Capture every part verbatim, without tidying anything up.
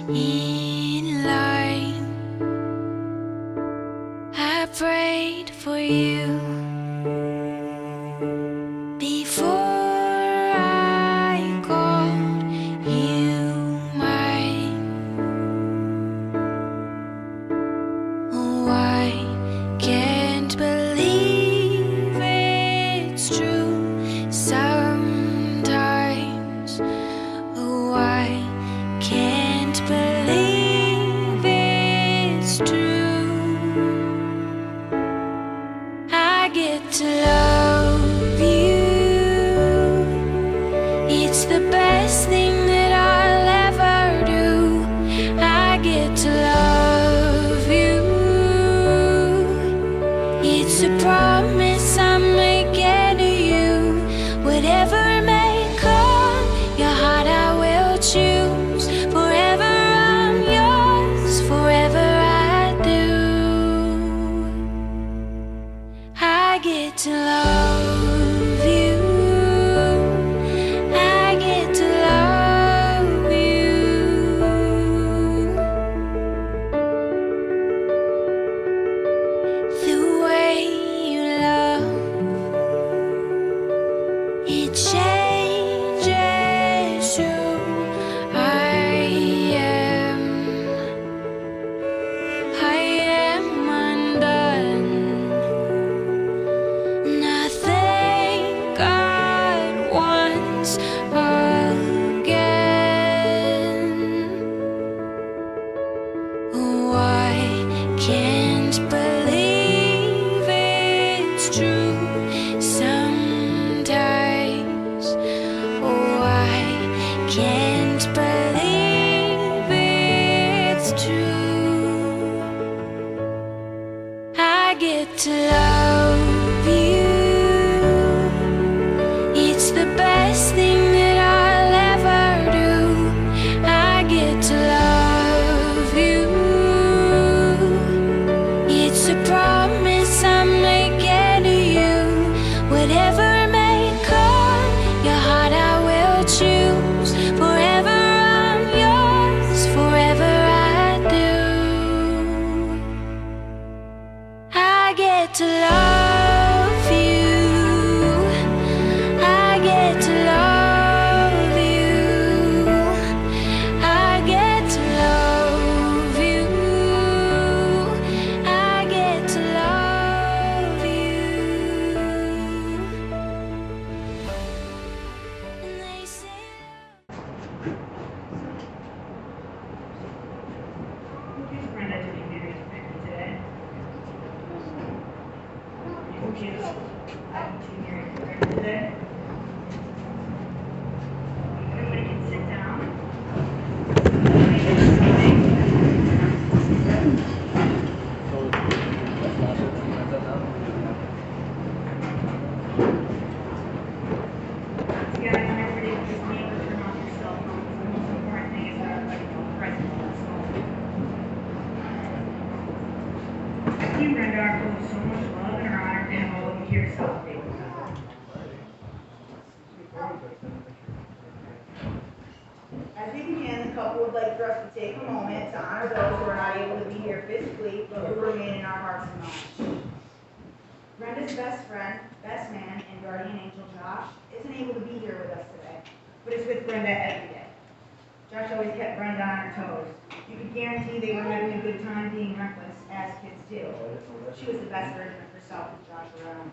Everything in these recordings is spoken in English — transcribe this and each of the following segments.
in line. I prayed for you before I called you mine. Oh, I can't believe it's true sometimes. Oh, I can't believe it's true. I get to love you. It's the best thing that I'll ever do. I get to love you. It's a promise I'm making to you. Whatever may come, your heart I will choose. Forever I'm yours, forever I do. I get to love you. I get to love you. The way you love, it changes who I am. I am undone. Nothing God wants again. Oh, I can't believe it's true sometimes. Oh, I can't believe it's true. I get to love you. It's the best thing that I'll ever do. I get to love you. It's a promise I'm making to you. Whatever may come, your heart I will choose. Forever I'm yours, forever I do. I get to love you. I get to love you. I get to love you. I get to love you. And they say Who's Brenda to be married to Becky today? Who is to be married to Becky today? Everybody can sit down. Yeah, I want everybody to just name or turn off your cell phones. The most important thing is that everybody be present in this moment. You, Brenda, are full of so much love and are honored to have all of you here to celebrate with us. As we begin, the couple would like for us to take a moment to honor those who are not able to be here physically, but who remain in our hearts and minds. Brenda's best friend, best man, and guardian angel Josh isn't able to be here with us today, but is with Brenda every day. Josh always kept Brenda on her toes. You could guarantee they were having a good time being reckless, as kids do. She was the best version of herself with Josh around.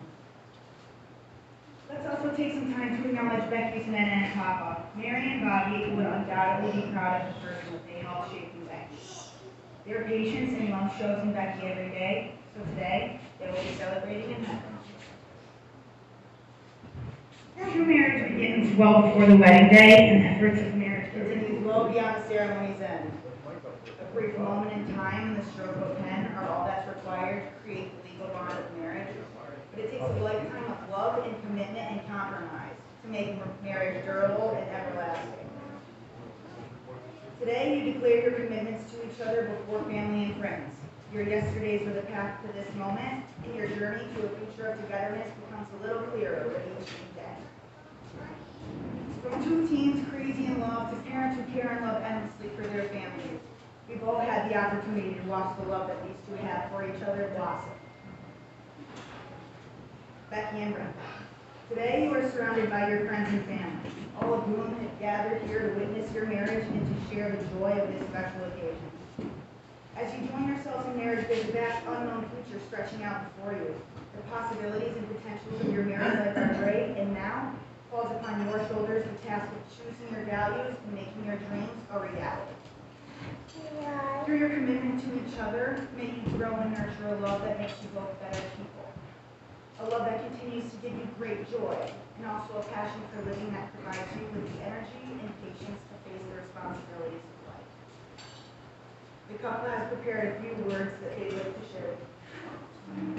Let's also take some time to acknowledge Becky's men and Papa, Mary and Bobby, who would undoubtedly be proud of the person that they helped shaping Becky. Their patience and love shows in Becky every day, so today they will be celebrating in heaven. True marriage begins well before the wedding day, and efforts of marriage Continues well beyond the ceremony's end. A brief moment in time and the stroke of a pen are all that's required to create the legal bond of marriage. But it takes a lifetime of love and commitment and compromise to make marriage durable and everlasting. Today, you declare your commitments to each other before family and friends. Your yesterdays were the path to this moment, and your journey to a future of togetherness becomes a little clearer with each new day. From two teens crazy in love to parents who care and love endlessly for their families, we've all had the opportunity to watch the love that these two have for each other blossom. Becky and Brenda, today you are surrounded by your friends and family, all of whom have gathered here to witness your marriage and to share the joy of this special occasion. As you join yourselves in marriage, there's a vast unknown future stretching out before you. The possibilities and potentials of your married life are great, and now falls upon your shoulders the task of choosing your values and making your dreams a reality. Through your commitment to each other, may you grow and nurture a love that makes you both better people. A love that continues to give you great joy, and also a passion for living that provides you with the energy and patience to face the responsibilities of life. The couple has prepared a few words that they'd like to share with you.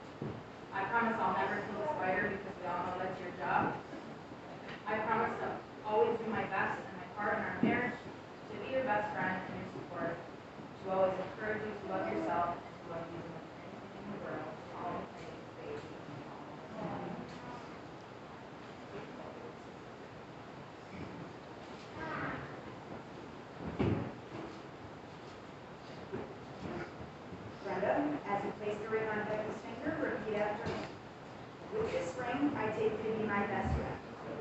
I promise I'll never kill a spider because we all know that's your job. I promise ring I take to be my best friend,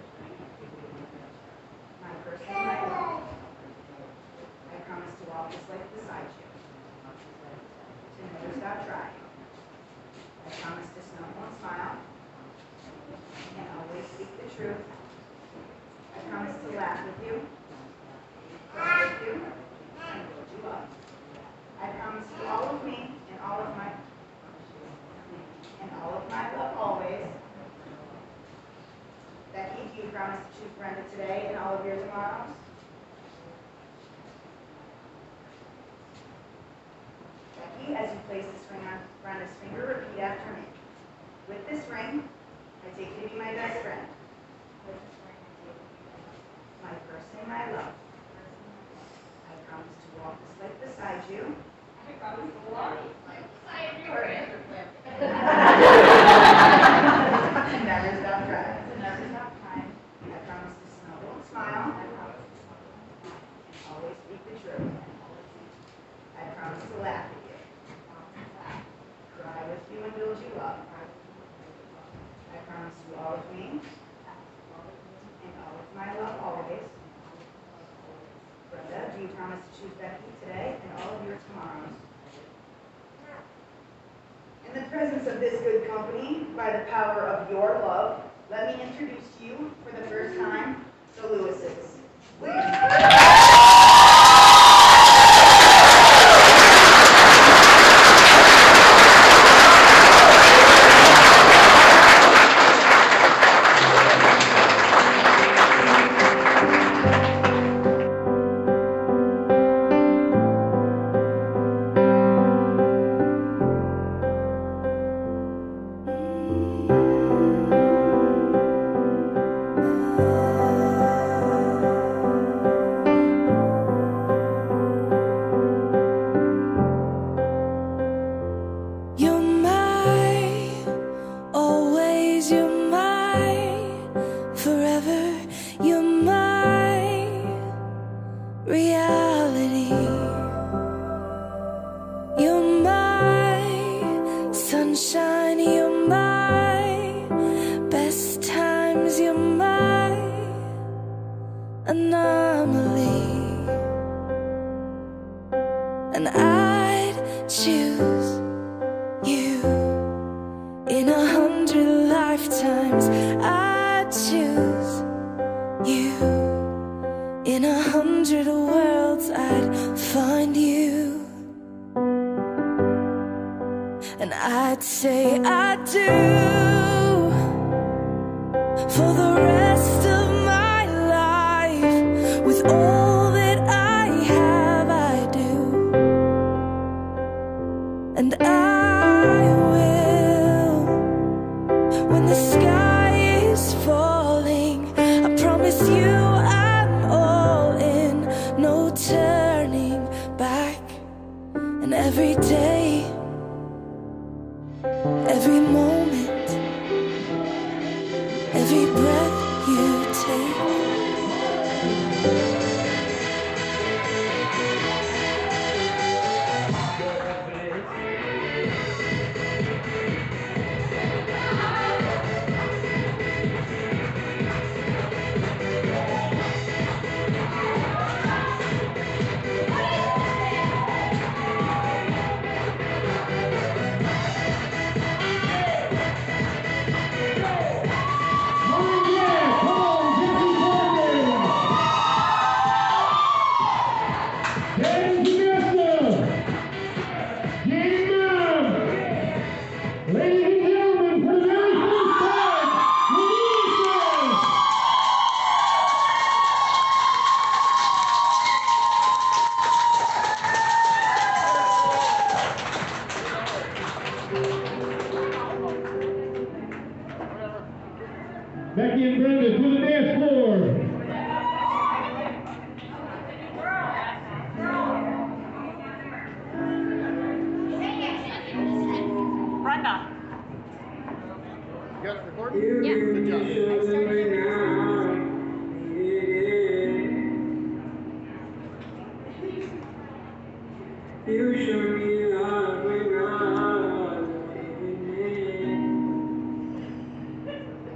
my person, my love. I promise to walk this life beside you, to never stop trying. I promise to smile and smile, and always speak the truth. I promise to laugh with you, cry with you, and build you up. I promise you all of me and all of my and all of my love always. Becky, do you promise to choose Brenda today and all of your tomorrows? Becky, as you place this ring on Brenda's finger, repeat after me. With this ring, I take you to be my best friend, my person, my love. I promise to walk this life beside you. I promise to walk this life beside you. To never stop trying. To never stop trying. I promise to snuggle and smile. I promise to snuggle and smile. And always speak the truth. I promise to laugh with you. Cry with you and build you up. I promise you all of me and all of my love always. Brenda, do you promise to choose Becky today and all of your tomorrows? In the presence of this good company, by the power of your love, let me introduce to you for the first time the Lewises. And I'd choose you in a hundred lifetimes. I'd choose you in a hundred worlds. I'd find you, and I'd say I do for the rest of my life. With all that I have, I do, and I will. When the sky is falling, I promise you I'm all in, no turning back. And every day, every moment, every breath you take, Becky and Brenda to the dance floor. Brenda. You got it recording? Yeah. Good job. I started it. You show me how we are.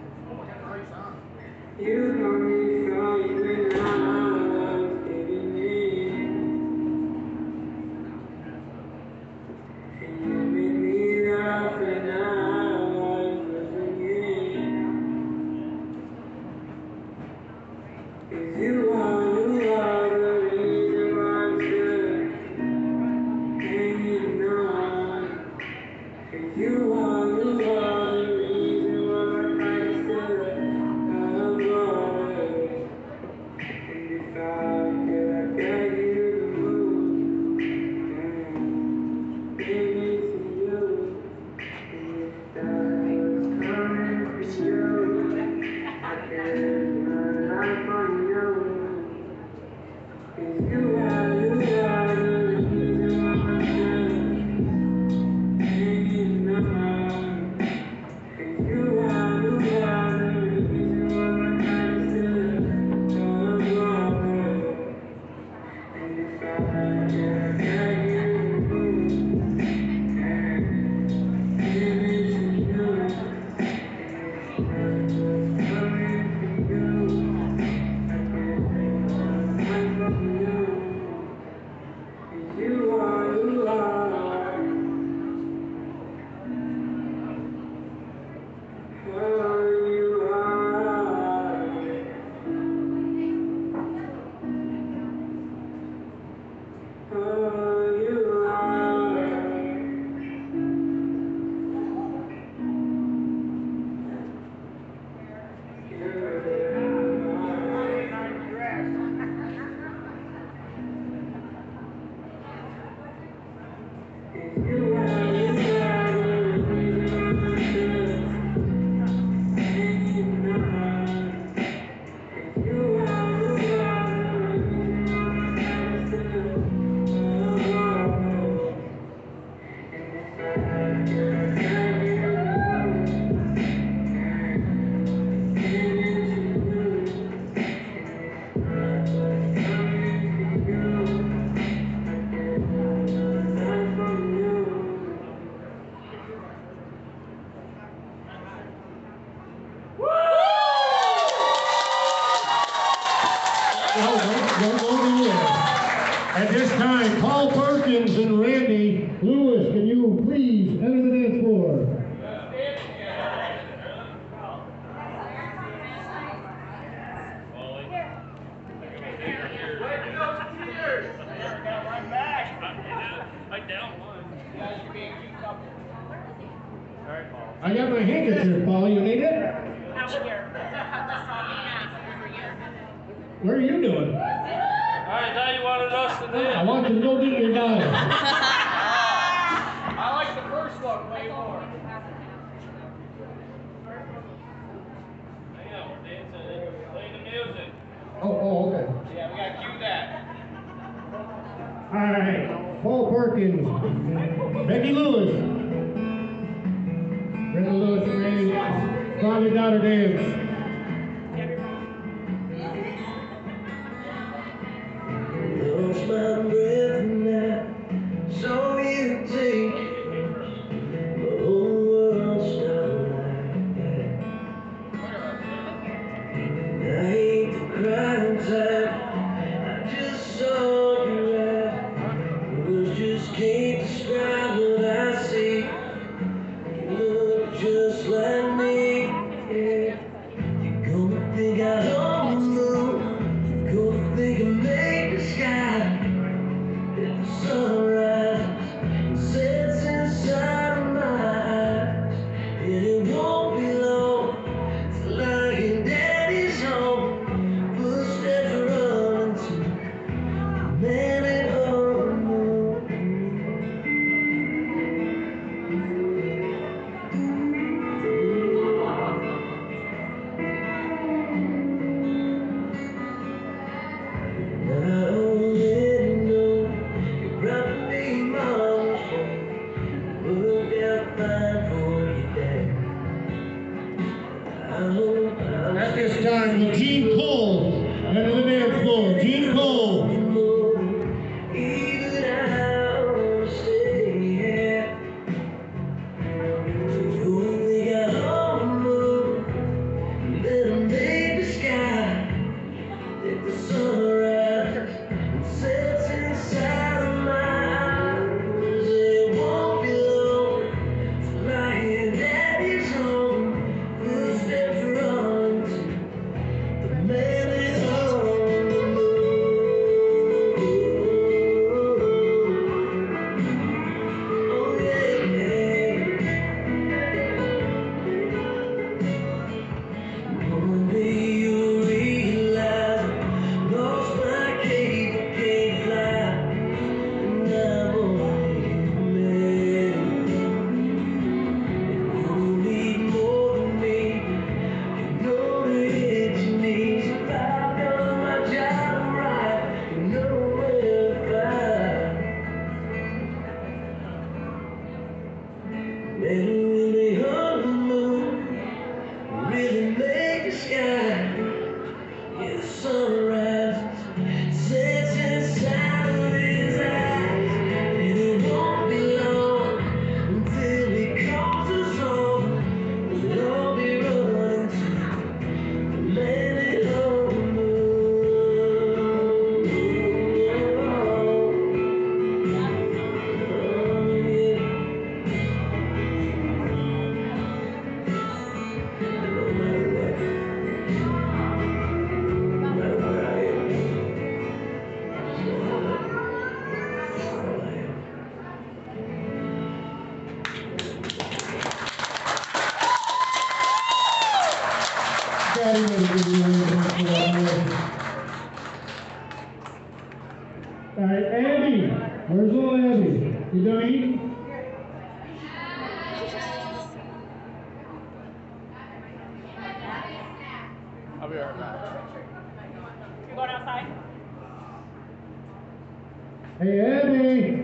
At this time, Paul Perkins and Randy Lewis, can you please enter the dance floor? I got my handkerchief, Paul. You need it? What are you doing? I thought you wanted us to do it. I want you to go get your daughter. I like the first one way more. Hang on, we're dancing. Play the music. Oh, oh, okay. Yeah, we gotta cue that. All right. Paul Perkins, Becky Lewis, Brenda Lewis and Randy, father-daughter dance. Lost my breath now, saw you take my whole world stopped like that. I hate the crying time, I just saw you right. Words just can't describe what I see. You look just like me, yeah. Patty will give you anything for that. All right, Abby. Where's little Abby? You done eating? I'll be right back. You're going outside? Hey, Abby.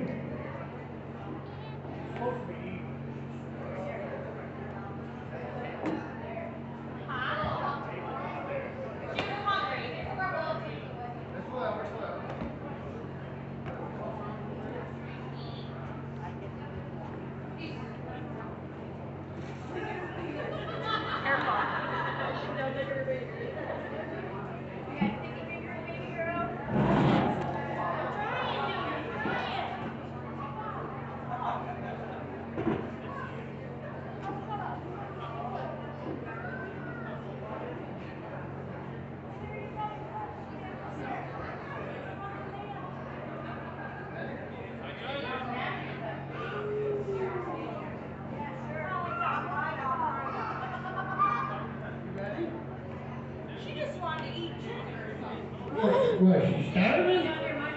What, she starving?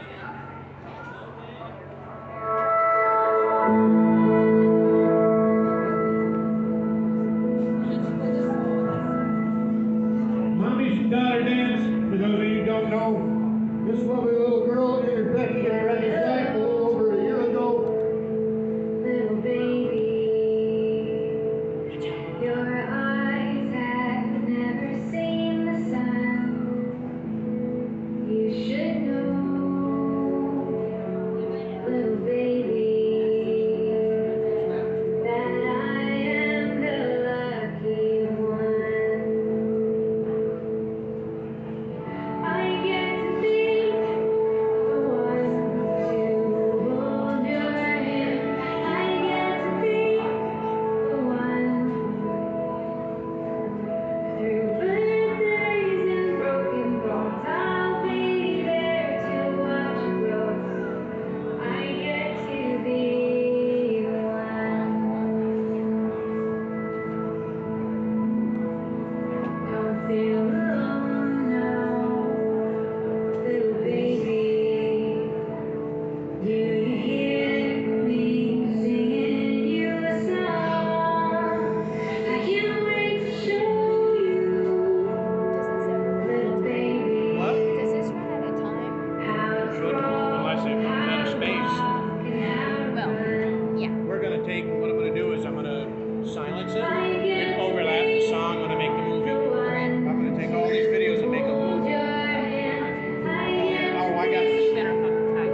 Mommy's and daughter dance, for those of you who don't know, this lovely little girl entered Becky and Randy's life a little over a year ago. Little baby, your eyes have never seen the sun. You should know, little baby, that I am the lucky one. I get to be the one to hold your hand. I get to be the one through birthdays and broken bones. I'll be there to watch you grow. I get to be the one. Don't feel alone now, little baby. Do you hear me singing you a song? I can't wait to show you, little baby. Does this run out of time? How to Shouldn't, crawl, unless it runs out of space. and how to Well, run. yeah. We're gonna take, what I'm gonna do is I'm gonna silence it and overlap the song, I'm gonna make the movie. I'm gonna take all these videos and make a Hold movie. your hand. I get Oh, I got, Better fucking type.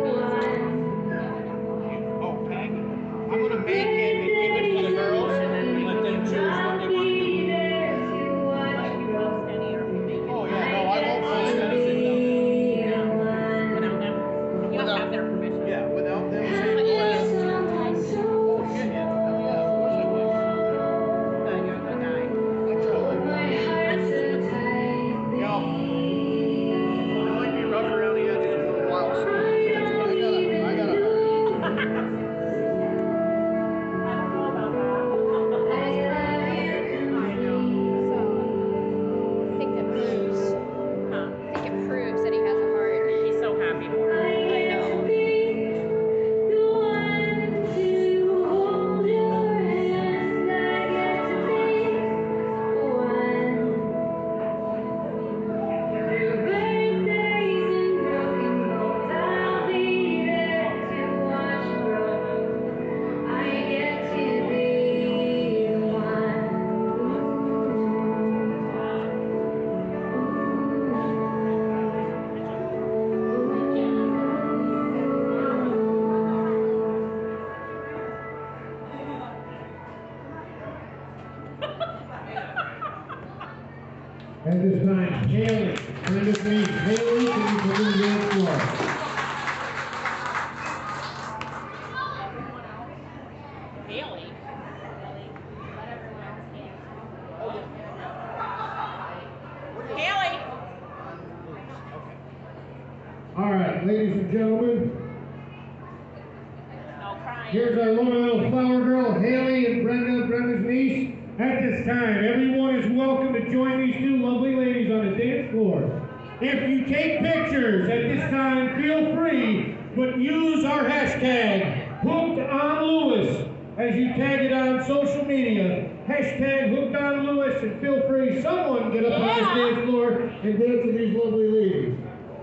oh, Peggy. I'm gonna make it and give it to the girls and let them choose what they want to do. there to watch you grow. Oh, yeah, no, I won't post anything. Without them. You have to have their permission. Yeah, without them saying, oh, yeah. Oh, shit, yeah. Oh, yeah, of course I will. No, you're the guy. I totally will. Yo. I might be rough around the edges a little while, so I gotta, I gotta hurry. I think that proves, huh? I think it proves that he has a heart. He's so happy for her. I know. At this time, Haley, friend of me, Haley, can you come in the floor? Haley. Haley. All right, ladies and gentlemen, No crying. here's our lovely little flower girl, Haley and Brenda, Brenda's niece. At this time, everyone is welcome to join these two lovely ladies If you take pictures at this time, feel free, but use our hashtag, Hooked on Lewis, as you tag it on social media. Hashtag Hooked on Lewis, and feel free, someone get up on this dance floor and dance with these lovely ladies.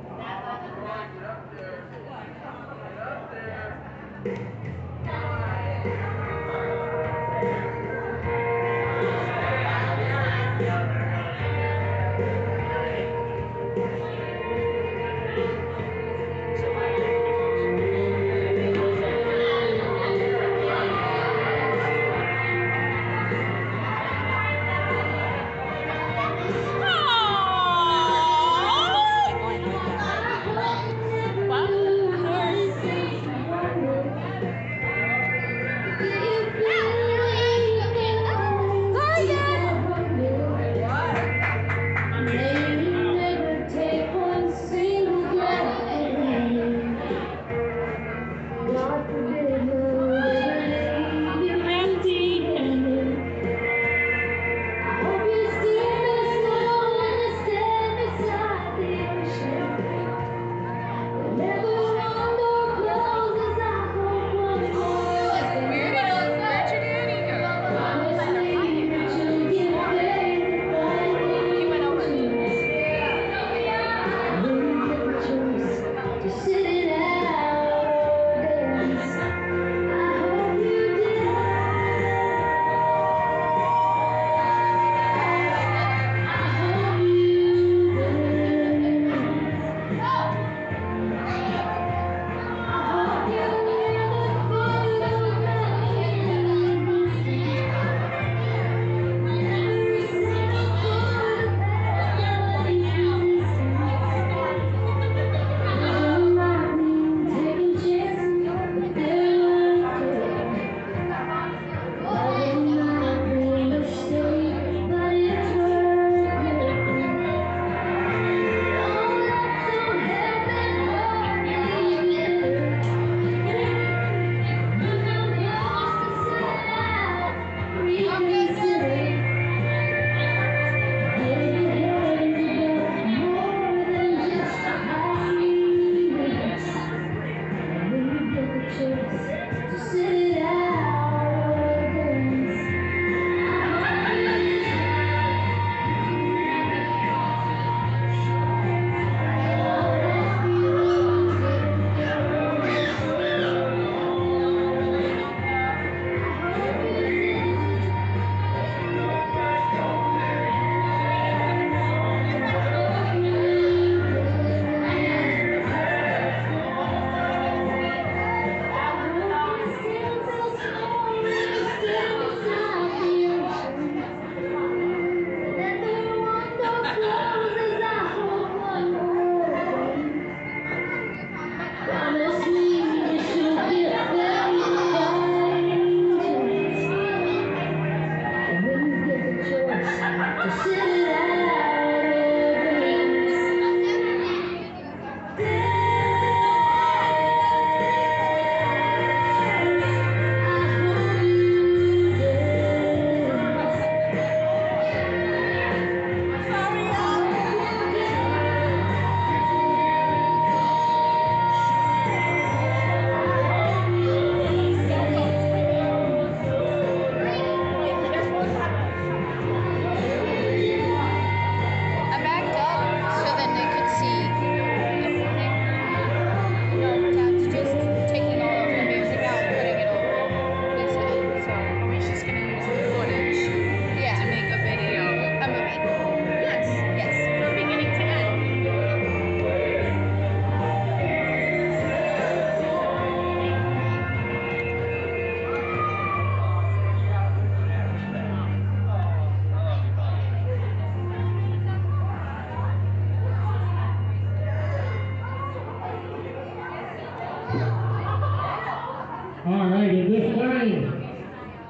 All right, at this time,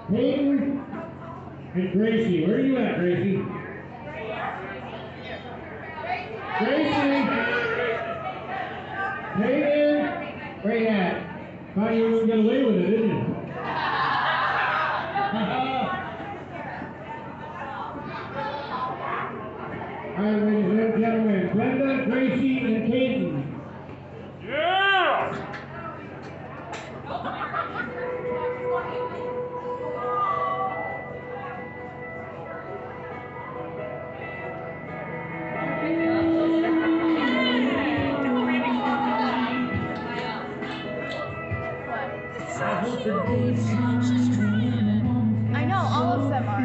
Peyton and Gracie. Where are you at, Gracie? Gracie! Peyton! Where you at? Thought you were going to lay with it, didn't you? All right, ladies and gentlemen, Glenda, Gracie. I know, all of them are.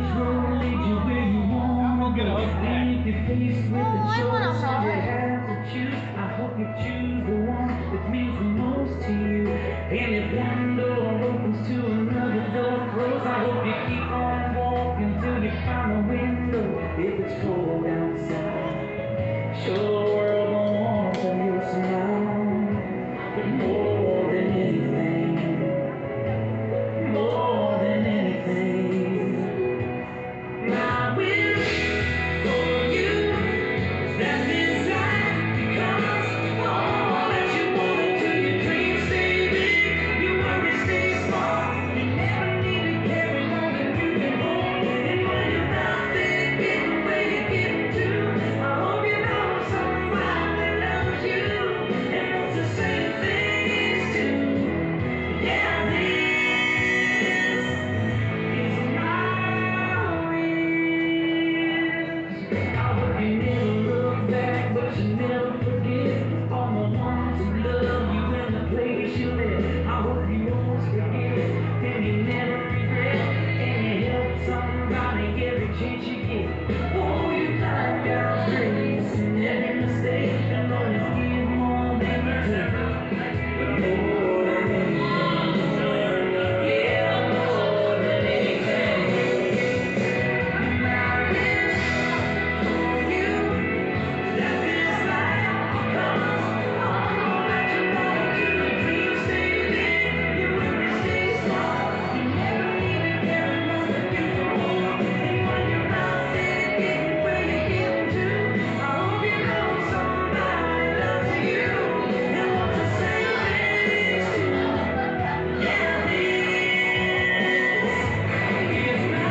Oh, I want a heart. I hope you choose the one that means the most to you. And if one door opens to another door closes, I hope you keep on walking till you find a window. If it's cold outside, show the world the warmth of your smile. But more than anything, more than anything, my wish for you is that this life becomes all that you wanted to. Your dreams stay big, your worries stay small. You never need to carry more than you can hold. And when you're out there getting where you're getting to, I hope you know somebody loves you and wants the same things too. Yeah, this is my wish. I hope you never look back, but you never forget all the ones who love you and the place you live. I hope you always forget and you never regret, and you help somebody every chance you get. Oh, you find out grace in every mistake and always give more than you take. But more than anything, yeah, more than anything, my wish for you that this life becomes all that you want to. Your dreams stay big, your worries stay small. You never need to carry more than you can hold. And when you're out there getting where you're getting to, I hope you know somebody loves you and wants the same things too. Yeah, this is my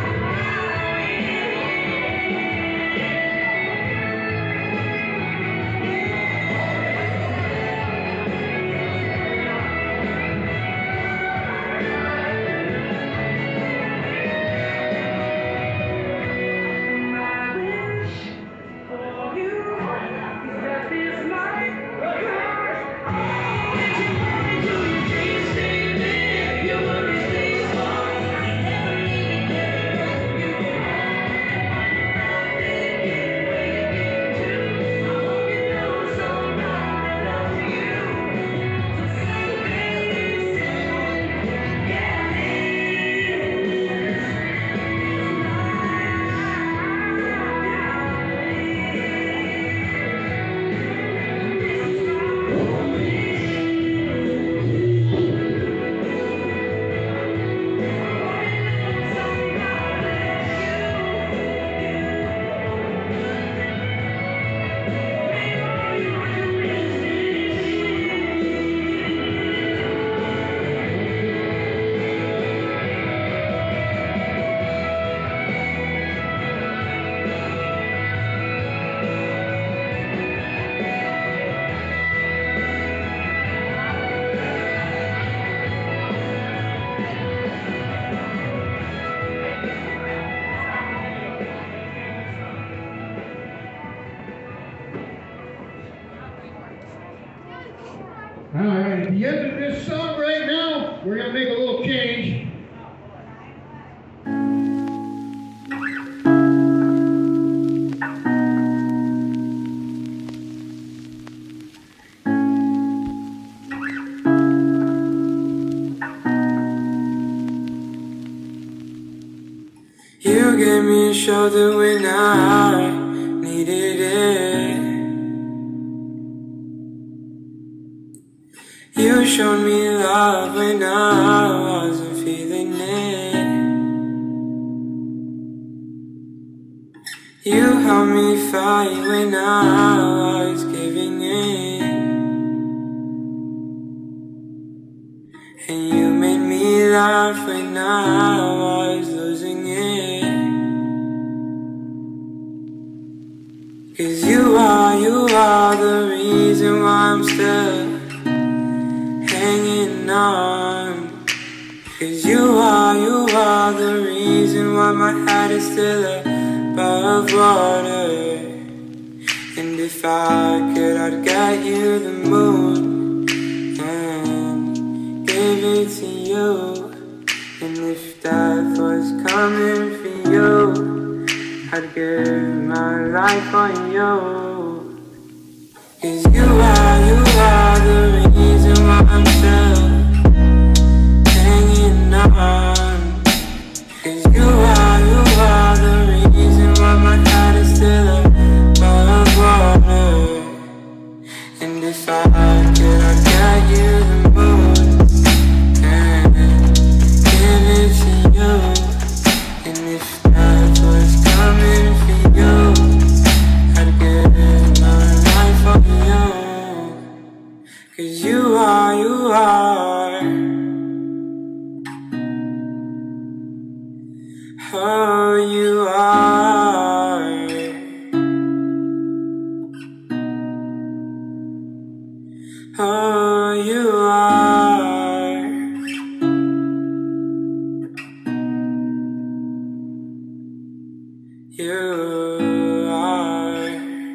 My wish for you is that this life becomes all that you wanted to. Your dreams stay big, your worries stay small. You never need to carry more than you can hold. And when you're out there getting where you're getting to, I hope you know somebody loves you and wants the same things too. Yeah, this is All right, at the end of this song right now, we're gonna make a little change. You gave me a shoulder when I needed it. You showed me love when I wasn't feeling it. You helped me fight when I was giving in. And you made me laugh when I was losing it. 'Cause you are, you are the reason why I'm still hanging on. 'Cause you are, you are the reason why my head is still above water. And if I could, I'd get you the moon and give it it to you. And if death was coming for you, I'd give my life on you. Cause you are, you are the reason why I'm still hanging on. Cause you are, you are the reason why my heart is still above water. And if I could, I'd get you the moon and give it to you. And if that was coming for you, I'd give my life for you. Cause you are, you are, oh you are, oh you are, you are.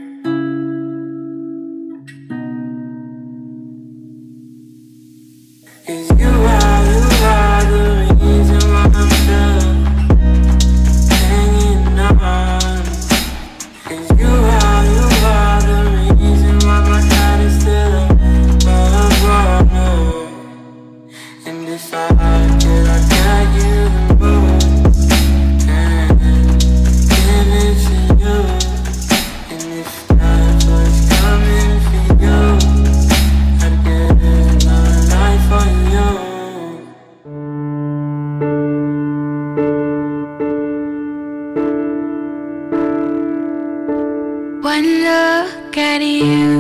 Cause you are, you are the reason why I'm still hanging on. Cause you are, you are the reason why my heart is still above water. And if I could, I'd get you the moon and give it to you. And if that was coming for you, I'd give my life for you. One look at you,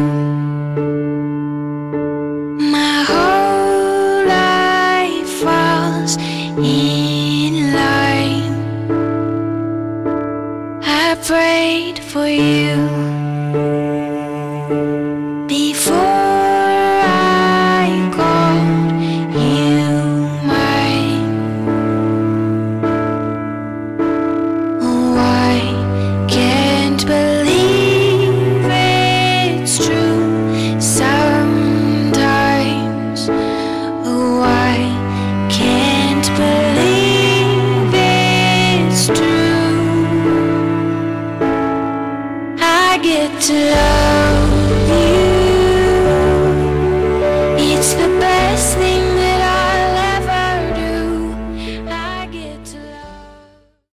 my whole life falls in line. I prayed for you before I called you mine. Oh, I can't believe it's true sometimes. Oh, I can't believe it's true. I get to love